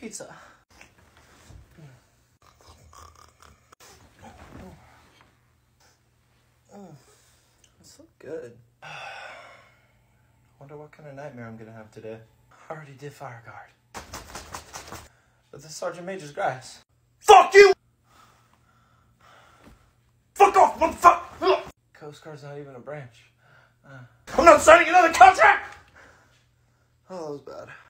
pizza. This looks good. Wonder what kind of nightmare I'm gonna have today. I already did fire guard. But this Sergeant Major's grass. Fuck you! Fuck off, motherfucker! Coast Guard's not even a branch. I'm not signing another contract! Oh, that was bad.